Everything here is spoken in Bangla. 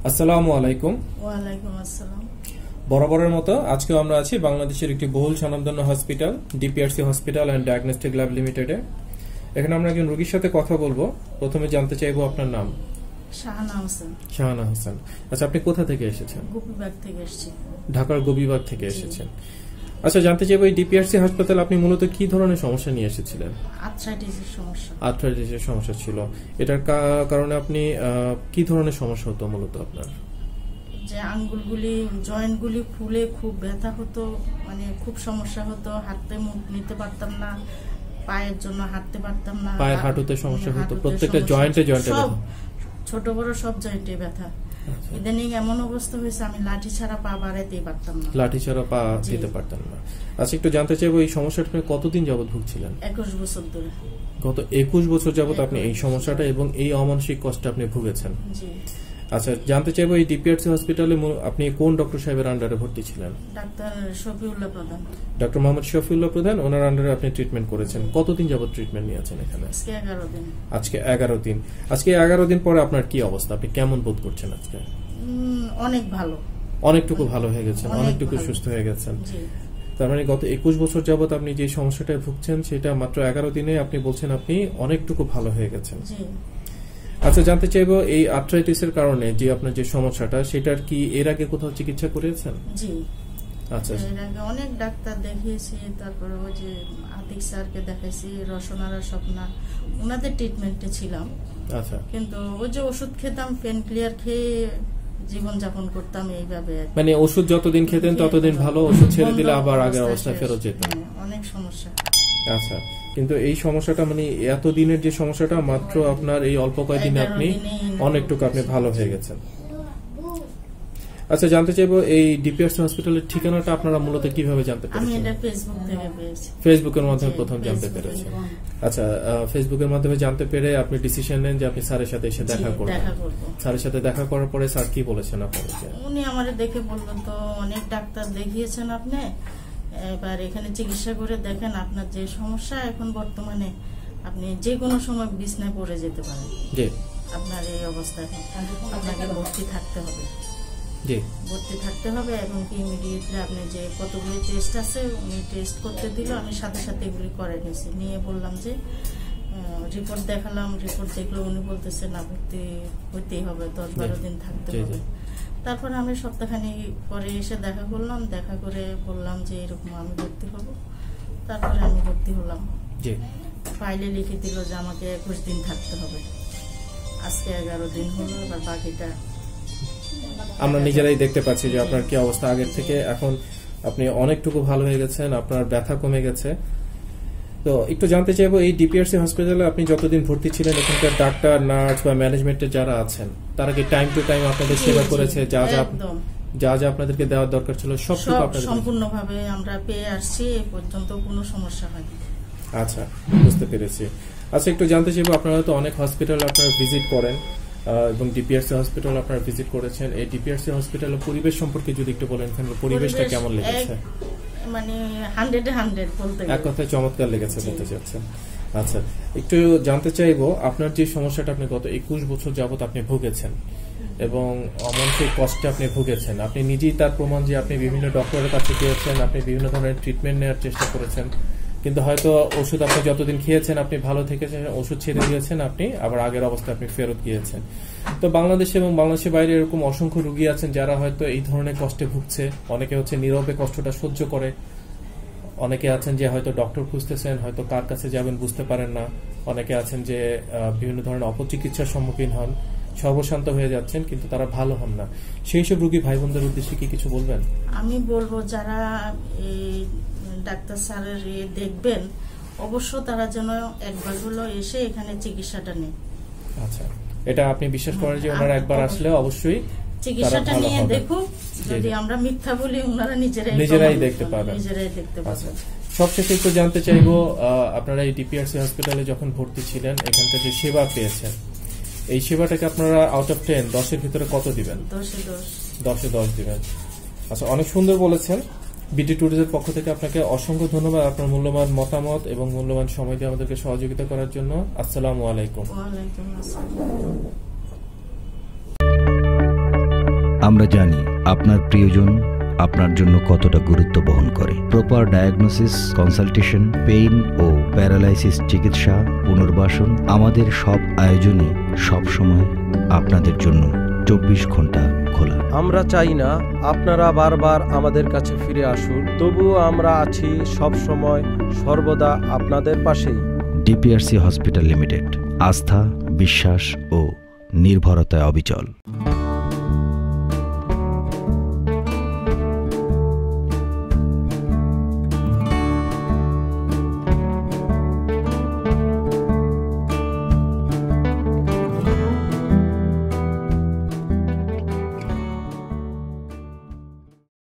আসসালামু আলাইকুম। ওয়ালাইকুম আসসালাম। বরাবরের মতো আজকেও আমরা আছি বাংলাদেশের একটি বহুল স্বনামধন্য hospital DPRC hospital and diagnostic lab লিমিটেডে। এখানে আমরা একজন রোগীর সাথে কথা বলবো। প্রথমে জানতে চাইবো আপনার নাম। শাহানা হোসেন। শাহানা হোসেন। আচ্ছা, আপনি কোথা থেকে এসেছেন? গোপীবাগ থেকে এসেছি। ঢাকার গোপীবাগ থেকে এসেছেন। আচ্ছা, জানতে চাইবো এই ডিপিআরসি হাসপাতাল আপনি মূলত কি ধরনের সমস্যা নিয়ে এসেছিলেন? আর্থ্রাইটিসের সমস্যা। আর্থ্রাইটিসের সমস্যা ছিল। এটার কারণে আপনি কি ধরনের সমস্যা হতো মূলত আপনার? যে আঙ্গুলগুলি জয়েন্টগুলি ফুলে খুব ব্যথা হতো, মানে খুব সমস্যা হতো। হাঁটতে মুখ নিতে পারতাম না, পায়ের জন্য হাঁটতে পারতাম না, পায়ের হাঁটুতে সমস্যা হতো, প্রত্যেকটা জয়েন্টে সব ছোট বড় সব জয়েন্টে ব্যথা। ইদানিং এমন অবস্থা হয়েছে আমি লাঠি ছাড়া পা বাড়াইতেই পারতাম না। লাঠি ছাড়া পা দিতে পারতাম না। আচ্ছা, একটু জানতে চাইবো এই সমস্যাটা আপনি কতদিন যাবত ভুগছিলেন? 21 বছর ধরে। গত 21 বছর যাবত আপনি এই সমস্যাটা এবং এই অমানসিক কষ্টে আপনি ভুগেছেন। জি। আচ্ছা, জানতে চাইবো এই ডিপিআরসি হসপিটালে আপনি কোন ডক্টর সাহেবের আন্ডারে ভর্তি ছিলেন? ডাক্তার শফিউল্লাহ প্রধান। ডক্টর মোহাম্মদ শফিউল্লাহ প্রধান, ওনার আন্ডারে আপনি ট্রিটমেন্ট করেছেন। কতদিন যাবত ট্রিটমেন্ট নিয়েছেন এখানে? আজকে 11 দিন। আজকে 11 দিন। আজকে 11 দিন পরে আপনার কি অবস্থা? আপনি কেমন বোধ করছেন আজকে? অনেক ভালো। অনেকটুকু ভালো হয়ে গেছেন, অনেকটুকু সুস্থ হয়ে গেছেন। তার মানে গত 21 বছর যাবত আপনি যে সমস্যাটায় ভুগছেন সেটা মাত্র 11 দিনে আপনি বলছেন আপনি অনেকটুকু ভালো হয়ে গেছেন। আচ্ছা, জানতে চাইবো এই আর্থ্রাইটিসের কারণে যে আপনার যে সমস্যাটা সেটার কি এর আগে কোথাও চিকিৎসা করেছেন? জি। আচ্ছা, এর আগে অনেক ডাক্তার দেখিয়েছি, তারপরে ওই যে আতিক স্যারকে দেখাইছি, রসনারা স্বপ্না, ওনাদের ট্রিটমেন্টে ছিলাম। আচ্ছা, কিন্তু ওই যে ওষুধ খেতাম, পেন ক্লিয়ার খেয়ে জীবন যাপন করতাম এইভাবে। মানে ওষুধ যতদিন খেতেন ততদিন ভালো, ওষুধ ছেড়ে দিলে আবার আগের অবস্থায় ফেরত যেতেন। অনেক সমস্যা। আচ্ছা, কিন্তু এই সমস্যাটা মানে এত দিনের যে সমস্যাটা মাত্র আপনার এই অল্প কয়েকদিনে আপনি অনেকটুকু আপনি ভালো হয়ে গেছেন। আচ্ছা, জানতে চাইবো এই ডিপিআরসি হসপিটালের ঠিকানাটা আপনারা মূলত কিভাবে জানতে পেরেছেন? আমি এটা ফেসবুক থেকে পেয়েছি। ফেসবুকের মাধ্যমে প্রথম জানতে পেরেছেন। আচ্ছা, ফেসবুকের মাধ্যমে জানতে পেরে আপনি ডিসিশন নেন যে আপনি স্যারের সাথে এসে দেখা করবেন। স্যারের সাথে দেখা করার পরে স্যার কি বলেছেন আপনাকে? উনি আমারে দেখে বললেন, তো অনেক ডাক্তার দেখিয়েছেন আপনি, এবার এখানে চিকিৎসা করে দেখেন আপনার যে সমস্যা এখন বর্তমানে আপনি যে কোনো সময় বিছনায় পড়ে যেতে পারেন। জি। আপনার এই অবস্থায় আপনাকে ভর্তি থাকতে হবে। জি। ভর্তি থাকতে হবে এবং কি ইমিডিয়েটলি আপনি যে কতগুলি টেস্ট আছে উনি টেস্ট করতে দিল, আমি সাথে সাথে এগুলি করে নিয়েছি। নিয়ে বললাম যে রিপোর্ট দেখালাম, রিপোর্ট দেখলো, উনি বলতেছে না ভর্তি হইতেই হবে, 10-12 দিন থাকতে হবে। তারপরে আমি সপ্তাহখানি পরে এসে দেখা করলাম, দেখা করে বললাম যে এরকম আমি ভর্তি হব। তারপরে আমি ভর্তি হলাম। ফাইলে লিখে দিল যে আমাকে 21 দিন থাকতে হবে। আজকে 11 দিন হলো, এবার বাকিটা আমরা নিজেরাই দেখতে পাচ্ছি যে আপনার কি অবস্থা। আগের থেকে এখন আপনি অনেকটুকু ভালো হয়ে গেছেন, আপনার ব্যথা কমে গেছে। তো একটু জানতে চাইবো এই ডিপিআরসি হসপিটালে আপনি যতদিন ভর্তি ছিলেন এখানকার ডাক্তার, নার্স বা ম্যানেজমেন্টের যারা আছেন তারা কি টাইম টু টাইম আপনাদের সেবা করেছে? যা যা আপনাদেরকে দেওয়ার দরকার ছিল সবটুকু আপনাদের সম্পূর্ণভাবে আমরা পেয়ে আসছি, এই পর্যন্ত কোনো সমস্যা হয়নি। আচ্ছা, বুঝতে পেরেছি। আচ্ছা, একটু জানতে চাইবো আপনারা তো অনেক হসপিটাল আপনারা ভিজিট করেন এবং ডিপিআরসি হসপিটাল আপনারা ভিজিট করেছেন। এই ডিপিআরসি হসপিটালের পরিবেশ সম্পর্কে যদি একটু বলেন, পরিবেশটা কেমন লেগেছে? মানে 100-100 বলতে এক কথায় চমৎকার লেগেছে বলতে চাচ্ছেন। আচ্ছা, একটু জানতে চাইবো আপনার যে সমস্যাটা আপনি গত 21 বছর যাবত আপনি ভুগেছেন এবং অমানসিক কষ্টে আপনি ভুগেছেন, আপনি নিজেই তার প্রমাণ যে আপনি বিভিন্ন ডক্টরের কাছে গিয়েছেন, আপনি বিভিন্ন ধরনের ট্রিটমেন্ট নেওয়ার চেষ্টা করেছেন, কিন্তু হয়তো ওষুধ আপনি যতদিন খেয়েছেন আপনি ভালো থেকেছেন, ওষুধ ছেড়ে দিয়েছেন, আপনি আবার আগের অবস্থায় আপনি ফেরত গিয়েছেন। তো বাংলাদেশে এবং বাংলাদেশের বাইরে এরকম অসংখ্য রোগী আছেন যারা হয়তো এই ধরনের কষ্টে ভুগছে। অনেকে হচ্ছে নীরবে কষ্টটা সহ্য করে, অনেকে আছেন যে হয়তো ডক্টর খুঁজতেছেন, হয়তো কার কাছে যাবেন বুঝতে পারেন না, অনেকে আছেন যে বিভিন্ন ধরনের অপচিকিৎসার সম্মুখীন হন, সর্বশান্ত হয়ে যাচ্ছেন কিন্তু তারা ভালো হন না। সেই সব রোগী ভাই বোনদের উদ্দেশ্যে কি কিছু বলবেন? আমি বলবো যারা ডাক্তার স্যারের দেখবেন অবশ্য তারা যেন একবার হলো এসে এখানে চিকিৎসাটা নেয়। আচ্ছা, এটা আপনি বিশ্বাস করেন যে ওনারা একবার আসলে অবশ্যই চিকিৎসাটা নিয়ে দেখুন, যদি আমরা মিথ্যা বলি ওনারা নিজেরাই দেখতে পাবেন। সবশেষে একটু জানতে চাইবো আপনারা এই ডিপিআরসি হসপিটালে যখন ভর্তি ছিলেন এখানকার যে সেবা পেয়েছেন, এই সেবাটাকে আপনারা আউট অফ 10 10-এর ভিতরে কত দিবেন? 10-এ 10 দিবেন। আচ্ছা, অনেক সুন্দর বলেছেন। বিডি ট্যুরিজমের পক্ষ থেকে আপনাকে অসংখ্য ধন্যবাদ আপনার মূল্যবান মতামত এবং মূল্যবান সময় দিয়ে আমাদেরকে সহযোগিতা করার জন্য। আসসালামু আলাইকুম। ওয়া আলাইকুম আসসালাম। আমরা জানি আপনার প্রিয়জন আপনার জন্য কতটা গুরুত্ব বহন করে। প্রপার ডায়াগনোসিস, কনসালটেশন, পেইন ও প্যারালাইসিস চিকিৎসা, পুনর্বাসন, আমাদের সব আয়োজনই সবসময় আপনাদের জন্য 24 ঘন্টা খোলা। আমরা চাই না আপনারা বারবার আমাদের কাছে ফিরে আসুন, তবুও আমরা আছি সব সময় সর্বদা আপনাদের পাশেই। ডিপিআরসি হসপিটাল লিমিটেড, আস্থা, বিশ্বাস ও নির্ভরতায় অবিচল।